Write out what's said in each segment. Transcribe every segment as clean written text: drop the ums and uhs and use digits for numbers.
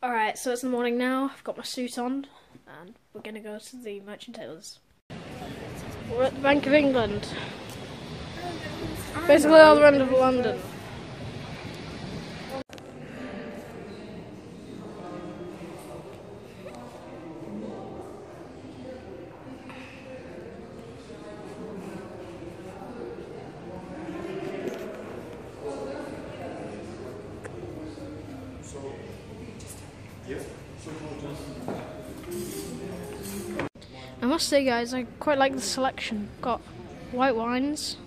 Alright, so it's in the morning now. I've got my suit on and we're going to go to the Merchant Taylors. We're at the Bank of England. Basically the other end of London. I must say guys, I quite like the selection. Got white wines,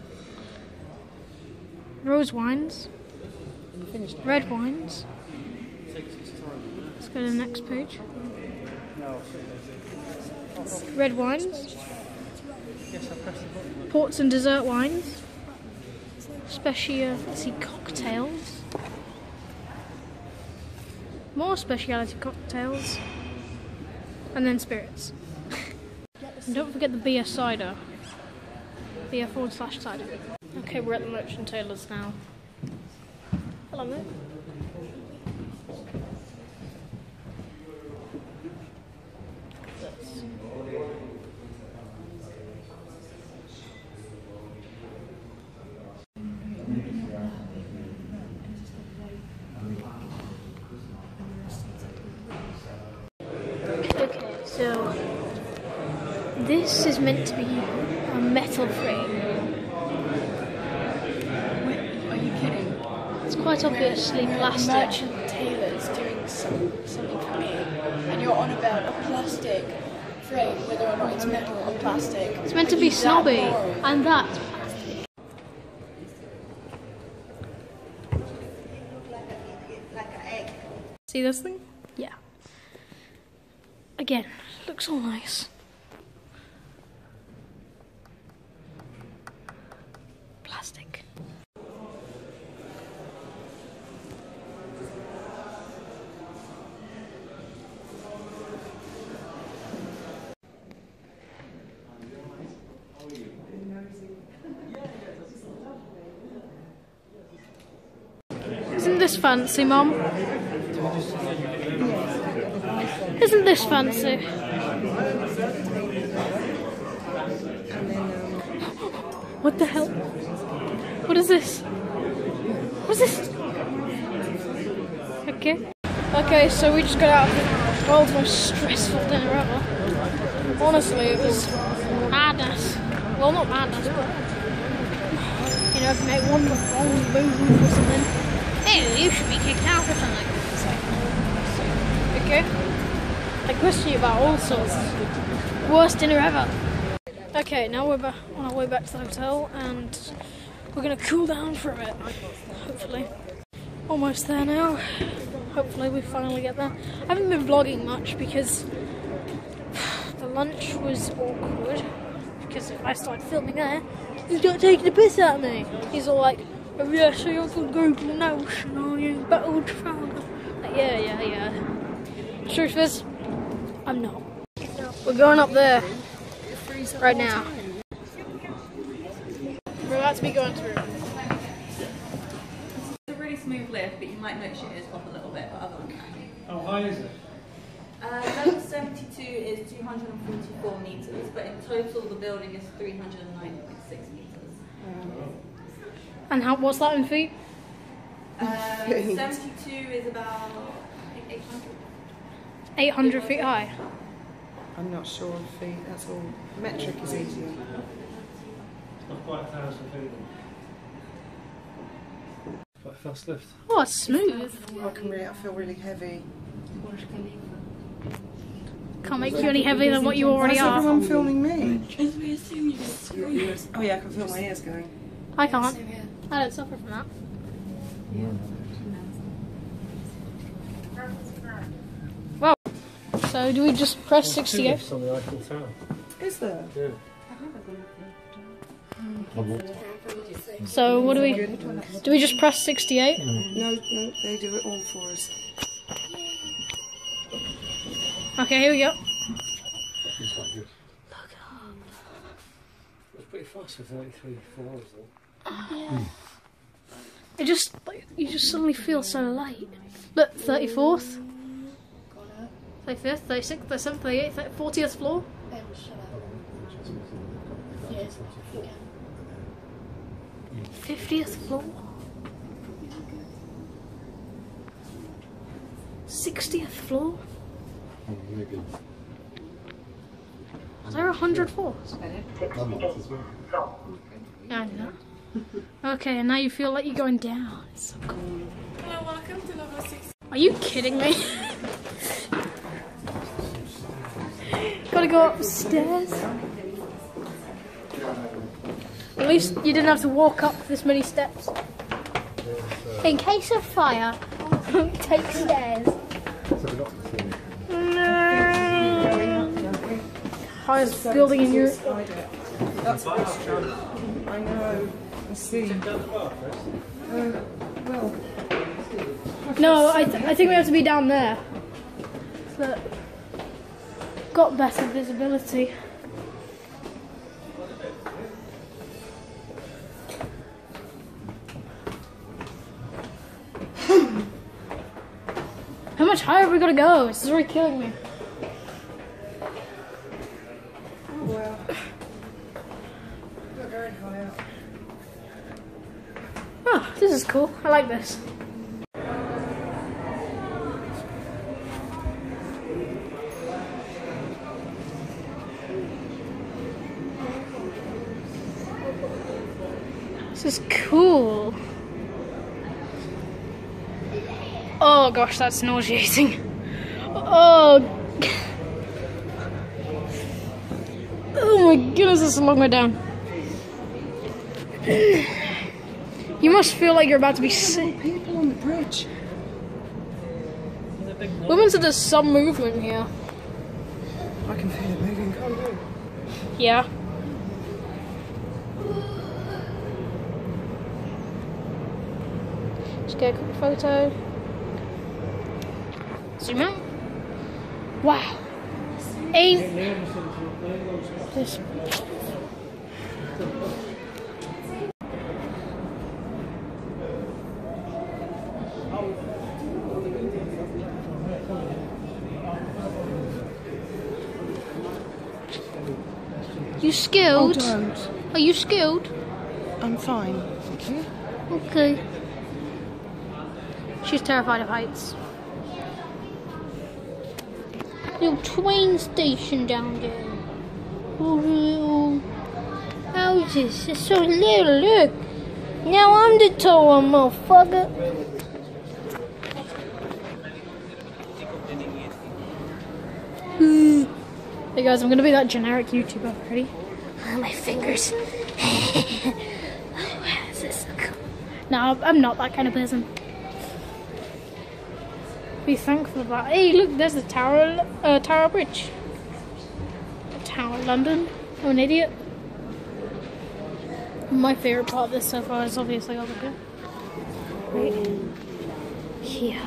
rose wines, red wines. Let's go to the next page. Red wines, ports and dessert wines, specialty cocktails, more specialty cocktails, and then spirits. And don't forget the beer cider. Beer/cider. Okay, we're at the Merchant Taylors now. Hello, mate. Okay, so this is meant to be a metal frame. Wait, are you kidding? It's quite obviously plastic. Merchant Taylors doing something for me, and you're on about a plastic frame, whether or not it's metal or plastic. It's meant to be snobby, and that's plastic. See this thing? Yeah. Again, looks all nice. Plastic. Isn't this fancy, Mum? Isn't this fancy? What the hell? What is this? What's this? Okay, so we just got out of the world's most stressful dinner ever. Honestly, it was madness. Well, not madness, but you know, if you make one wrong move or something, hey, you should be kicked out or something. Okay? I question you about all sorts. Worst dinner ever. Okay, now we're on our way back to the hotel and we're going to cool down for a bit, hopefully. Almost there now. Hopefully we finally get there. I haven't been vlogging much because the lunch was awkward. Because if I started filming there, he's not taking the piss out of me. He's all like, oh yeah, so you're from Google Notion, are you? Battle Traveler. Like, yeah. Truth is, I'm not. We're going up there right now. We're about to be going through. It's a really smooth lift, but you might notice it is off a little bit, but other than that. How high is it? Level 72 is 244 metres, but in total the building is 309.6 metres. And what's that in feet? 72 is about, I think, 800. 800 feet high. I'm not sure of feet, that's all. Metric is easier. It's not quite 1,000 feet. Quite a fast lift. Oh, it's smooth. I feel really heavy. Can't make you any heavier than what you already Why is are. everyone filming me? Because we assume you're screaming. Oh yeah, I can feel my ears going. I can't. I don't suffer from that. Well, so do we just press 68? On the Eiffel Tower. Is there? Yeah. So what do we just press 68? No, they do it all for us. Okay, here we go. It's quite good. Look up. It's pretty fast for 33 floors though. It just, like, you just suddenly feel so light. Look, 34th. 35th, 36th, 37th, 38th, 40th floor? Shut up. Yes, you can. 50th floor? 60th floor? Maybe. Are there 100 floors? Yeah, I know. Okay, and now you feel like you're going down. It's so cool. Hello, welcome to level 6. Are you kidding me? Gotta go upstairs. At least you didn't have to walk up this many steps. In case of fire, take stairs. Highest building in Europe. That's a restaurant. I know. I see. Well. No, I think we have to be down there. But got better visibility. How much higher have we got to go? This is really killing me. Oh well. We're very high up. Oh, this is cool. I like this. This is cool. Oh gosh, that's nauseating. Oh. Oh my goodness, this is a long way down. You must feel like you're about to be sick. People on the bridge. Women said there's some movement here. I can feel it moving. Can't you? Yeah. Just get a quick photo. Zoom out. Wow. Ain't this. You skilled? Oh, don't. Are you skilled? I'm fine. Thank you. Okay. She's terrified of heights. Little train station down there. Oh, little houses. It's so little, look. Now I'm the tall one, motherfucker. Hey guys, I'm gonna be that generic YouTuber. Ready? My fingers. This is so cool. No, I'm not that kind of person. Be thankful for that. Hey, look, there's the Tower Bridge. Tower London. I'm an idiot. My favourite part of this so far is obviously over here. Right here.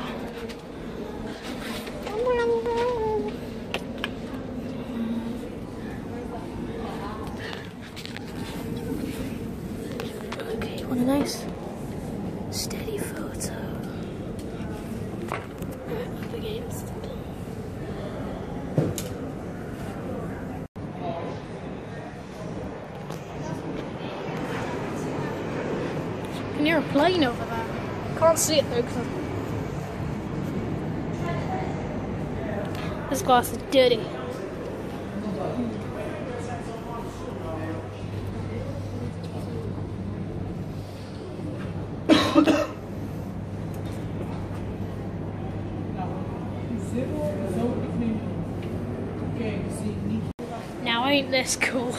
Okay, what a nice steady photo. Up against it. I can hear a plane over there. Can't see it though because this glass is dirty. Now ain't this cool?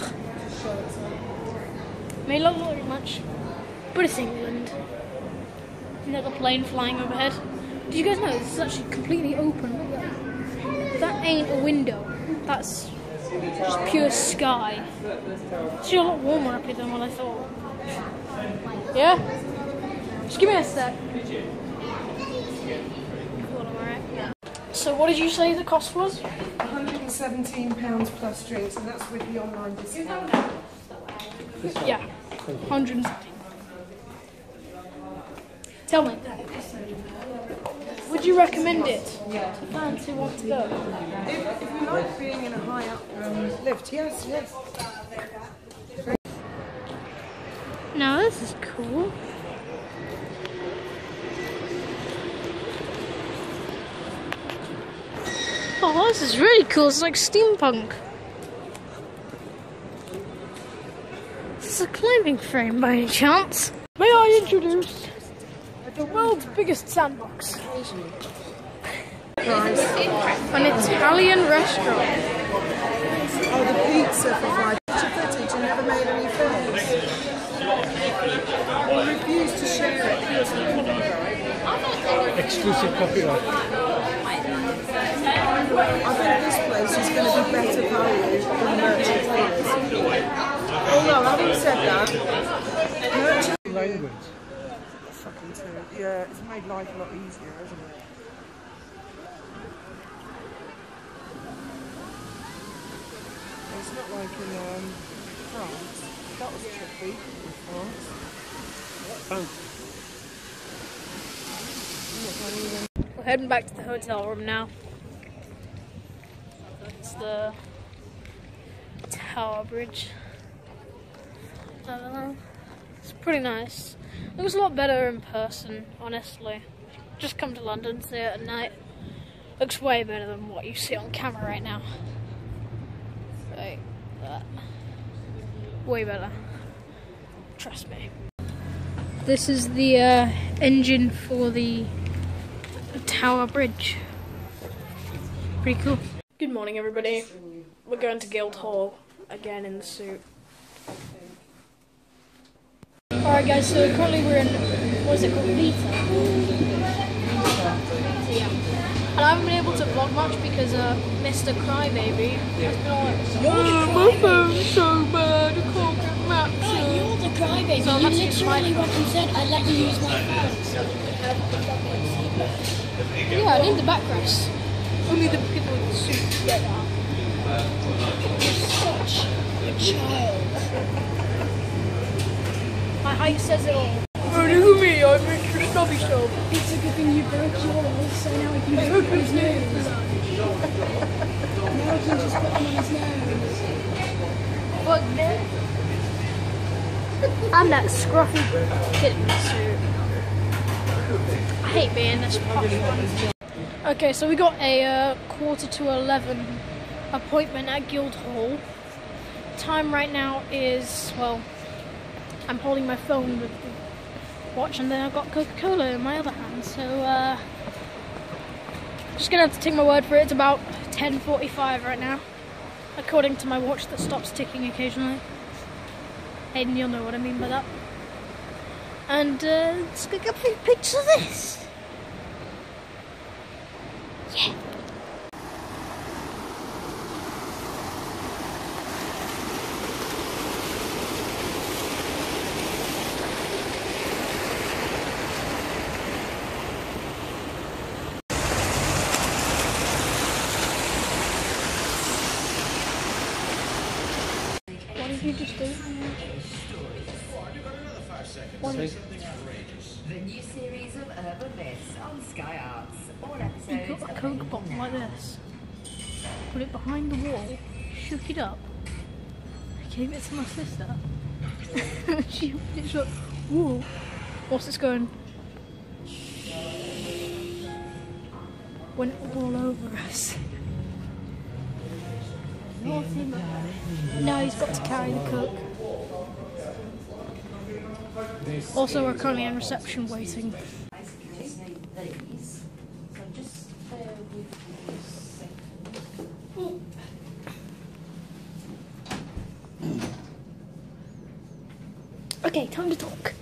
May not look like much, but it's England. Another plane flying overhead. Did you guys know this is actually completely open? Look at that. That ain't a window. That's just pure sky. It's actually a lot warmer up here than what I thought. Yeah? Just give me a sec. Cool, I'm alright. So what did you say the cost was? £117 plus drinks, and that's with the online discount. Yeah, 117. Tell me. Which Would you recommend it to fans who want to go? If you like being in a high up lift, yes, yes. Now this is cool. Oh, this is really cool. It's like steampunk. Is this a climbing frame by any chance? May I introduce the world's biggest sandbox? Nice. An Italian restaurant. Oh, the pizza for my footage. You never made any films. Or refused to share it because of copyright. Exclusive copyright. I think this place is going to be better value than Merchant Taylors. Although, having said that, Merchant Language. fucking too. Yeah, it's made life a lot easier, hasn't it? It's not like in France. That was tricky in France. We're heading back to the hotel room now. It's the Tower Bridge. I don't know. It's pretty nice. It looks a lot better in person, honestly. Just come to London, see it at night. Looks way better than what you see on camera right now. Like that. Way better. Trust me. This is the engine for the Tower Bridge. Pretty cool. Good morning, everybody. We're going to Guildhall again in the suit. Alright guys, so currently we're in, what's it called, Vita? Yeah. And I haven't been able to vlog much because Mr. Crybaby has been all like, my phone's so bad, I can't get maps. You're the crybaby. So You that's just literally, what you said, I'd let you use my phone. Yeah, I need the backrest. Only the people in the suit get that. You're such a child. My height says it all. Oh, look at me, I'm Mr. Stubby Stub. It's a good thing you broke yours, so now we can just put on his nose. Now we can just put him on his nose. Fuck that. I'm that scruffy kid in the suit. I hate being this posh one. Okay, so we got a 11:45 appointment at Guildhall. Time right now is, well, I'm holding my phone with the watch and then I've got Coca-Cola in my other hand, so just gonna have to take my word for it. It's about 10:45 right now, according to my watch that stops ticking occasionally. Hayden, you'll know what I mean by that. And let's go get a few pictures of this. Yeah. What did you just do? What is The new series of Urban Myths on Sky Arts. All You episodes got a Coke bottle like this, put it behind the wall, shook it up, I gave it to my sister. She opened it, she's like, whoa, what's this going? Went all over us. Now he's got to carry the Coke. Also, we're currently in reception waiting. Okay, time to talk.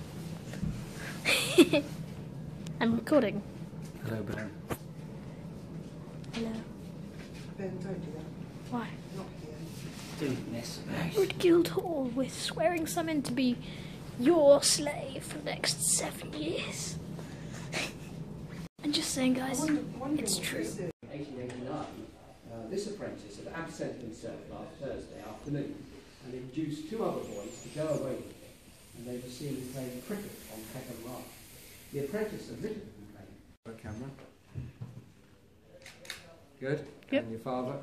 I'm recording. Hello, Ben. Hello. Ben, don't do that. Why? Not here. Don't mess about. We're at Guildhall. We're swearing someone to be your slave for the next 7 years. I'm just saying, guys, it's true. 1889, this apprentice had absented himself last Thursday afternoon and induced two other boys to go away with him, and they were seen playing cricket on Peckham Marsh. The apprentice admitted the complaint. A camera. Good. Yep. And your father.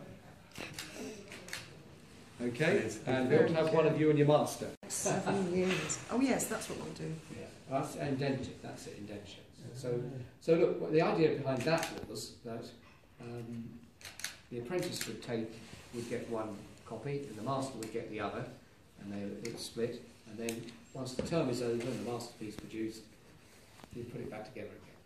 Okay. And we'll have one of you and your master. 7 years. Oh yes, that's what we'll do. Yeah. That's indention. That's it. Indention. So look. The idea behind that was that the apprentice would get one copy, and the master would get the other, and it's split. And then once the term is over and the masterpiece produced, you put it back together again.